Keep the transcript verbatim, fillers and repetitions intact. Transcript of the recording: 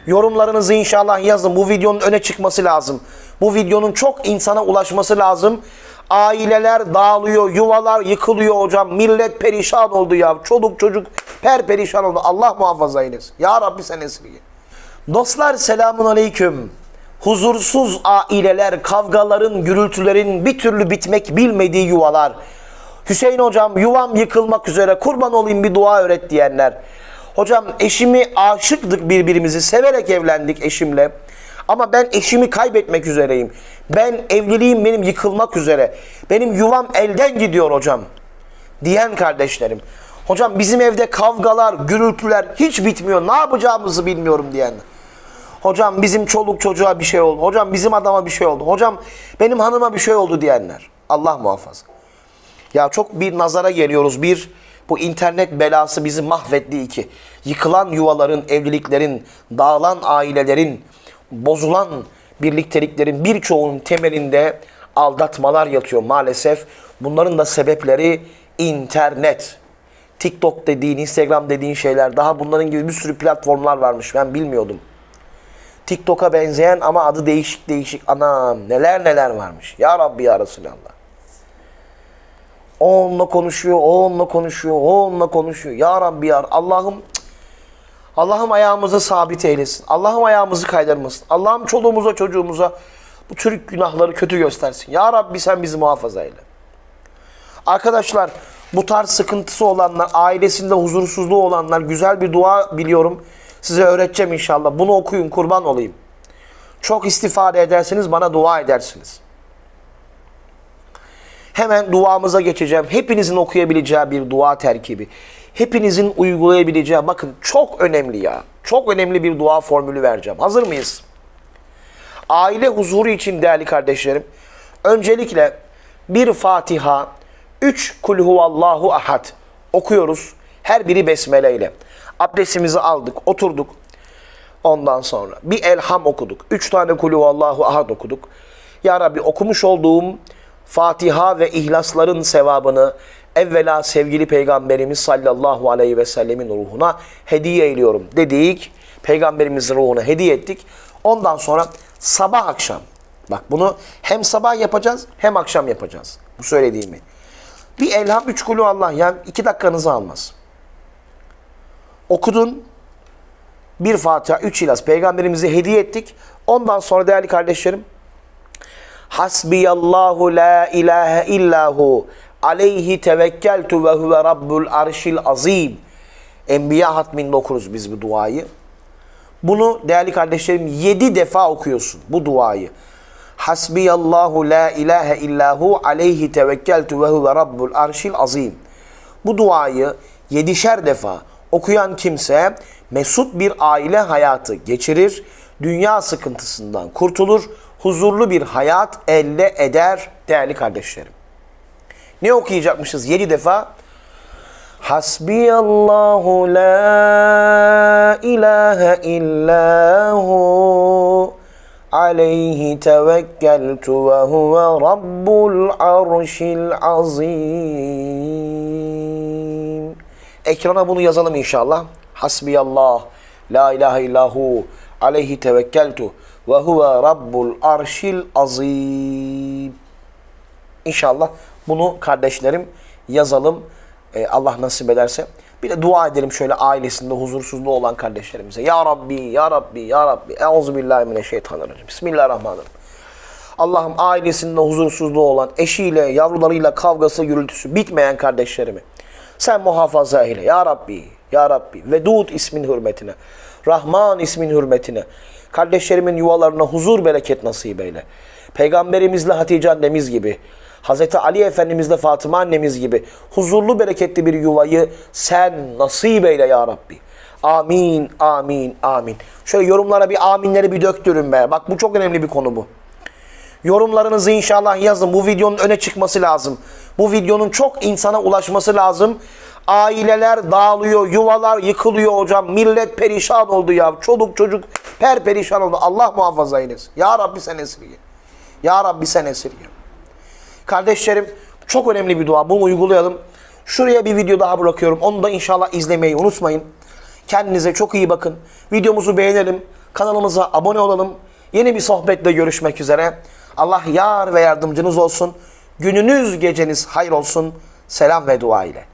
Yorumlarınızı inşallah yazın. Bu videonun öne çıkması lazım. Bu videonun çok insana ulaşması lazım. Aileler dağılıyor, yuvalar yıkılıyor hocam. Millet perişan oldu ya. Çoluk çocuk perperişan oldu. Allah muhafaza eylesin. Ya Rabbi sen esirge. Dostlar selamun aleyküm. Huzursuz aileler, kavgaların, gürültülerin bir türlü bitmek bilmediği yuvalar. Hüseyin hocam yuvam yıkılmak üzere, kurban olayım bir dua öğret diyenler. Hocam eşimi aşıktık, birbirimizi severek evlendik eşimle. Ama ben eşimi kaybetmek üzereyim. Ben evliliğim benim yıkılmak üzere. Benim yuvam elden gidiyor hocam diyen kardeşlerim. Hocam bizim evde kavgalar, gürültüler hiç bitmiyor. Ne yapacağımızı bilmiyorum diyen. Hocam bizim çoluk çocuğa bir şey oldu. Hocam bizim adama bir şey oldu. Hocam benim hanıma bir şey oldu diyenler. Allah muhafaza. Ya çok bir nazara geliyoruz. Bir, bu internet belası bizi mahvetti. İki, yıkılan yuvaların, evliliklerin, dağılan ailelerin, bozulan birlikteliklerin birçoğunun temelinde aldatmalar yatıyor maalesef. Bunların da sebepleri internet. TikTok dediğin, Instagram dediğin şeyler, daha bunların gibi bir sürü platformlar varmış. Ben bilmiyordum. TikTok'a benzeyen ama adı değişik değişik. Anam neler neler varmış. Ya Rabbi ya Resulallah. O onunla konuşuyor, o onunla konuşuyor, o onunla konuşuyor. Ya Rabbi ya Allah'ım, Allah'ım ayağımızı sabit eylesin. Allah'ım ayağımızı kaydırmasın. Allah'ım çoluğumuza çocuğumuza bu tür günahları kötü göstersin. Ya Rabbi sen bizi muhafaza eyle. Arkadaşlar bu tarz sıkıntısı olanlar, ailesinde huzursuzluğu olanlar, güzel bir dua biliyorum. Size öğreteceğim inşallah. Bunu okuyun, kurban olayım. Çok istifade edersiniz, bana dua edersiniz. Hemen duamıza geçeceğim. Hepinizin okuyabileceği bir dua terkibi. Hepinizin uygulayabileceği, bakın çok önemli ya. Çok önemli bir dua formülü vereceğim. Hazır mıyız? Aile huzuru için değerli kardeşlerim, öncelikle bir Fatiha, üç Kul huvallahu ahad okuyoruz. Her biri besmele ile. Abdestimizi aldık, oturduk. Ondan sonra bir elham okuduk. Üç tane Kul huvallahu ahad okuduk. Ya Rabbi okumuş olduğum Fatiha ve İhlasların sevabını evvela sevgili Peygamberimiz sallallahu aleyhi ve sellemin ruhuna hediye ediyorum dedik. Peygamberimizin ruhuna hediye ettik. Ondan sonra sabah akşam, bak bunu hem sabah yapacağız hem akşam yapacağız. Bu söylediğimi. Bir elham, üç kulü Allah, yani iki dakikanızı almaz. Okudun, bir Fatiha, üç İhlas Peygamberimize hediye ettik. Ondan sonra değerli kardeşlerim, Hasbiyallahu la ilahe illahu aleyhi tevekkeltu ve huve rabbul arşil azim. Enbiya hatminde okuruz biz bu duayı. Bunu değerli kardeşlerim yedi defa okuyorsun bu duayı. Hasbiyallahu la ilahe illahu aleyhi tevekkeltu ve huve rabbul arşil azim. Bu duayı yedişer defa okuyan kimse mesut bir aile hayatı geçirir, dünya sıkıntısından kurtulur, huzurlu bir hayat elde eder değerli kardeşlerim. Ne okuyacakmışız yedi defa? Hasbiyallahu la ilahe illahu aleyhi tevekkeltu ve huve rabbul arşil azim. Ekrana bunu yazalım inşallah. Hasbiyallah la ilahe illahu aleyhi tevekkeltu ve huve rabbul arşil azim. İnşallah bunu kardeşlerim yazalım. Ee, Allah nasip ederse. Bir de dua edelim şöyle ailesinde huzursuzluğu olan kardeşlerimize. Ya Rabbi, Ya Rabbi, Ya Rabbi. Euzubillahimineşşeytanirracim. Bismillahirrahmanirrahim. Allah'ım ailesinde huzursuzluğu olan, eşiyle, yavrularıyla kavgası, gürültüsü bitmeyen kardeşlerimi sen muhafaza eyle. Ya Rabbi, Ya Rabbi. Vedud ismin hürmetine, Rahman ismin hürmetine kardeşlerimin yuvalarına huzur, bereket nasip eyle. Peygamberimizle Hatice annemiz gibi, Hazreti Ali Efendimizle Fatıma annemiz gibi huzurlu, bereketli bir yuvayı sen nasip eyle ya Rabbi. Amin, amin, amin. Şöyle yorumlara bir aminleri bir döktürün be. Bak bu çok önemli bir konu bu. Yorumlarınızı inşallah yazın. Bu videonun öne çıkması lazım. Bu videonun çok insana ulaşması lazım. Aileler dağılıyor, yuvalar yıkılıyor hocam. Millet perişan oldu ya. Çoluk çocuk perperişan oldu. Allah muhafaza eylesin. Ya Rabbi sen esirge. Ya Rabbi sen esirge. Kardeşlerim çok önemli bir dua. Bunu uygulayalım. Şuraya bir video daha bırakıyorum. Onu da inşallah izlemeyi unutmayın. Kendinize çok iyi bakın. Videomuzu beğenelim. Kanalımıza abone olalım. Yeni bir sohbetle görüşmek üzere. Allah yar ve yardımcınız olsun. Gününüz geceniz hayır olsun. Selam ve dua ile.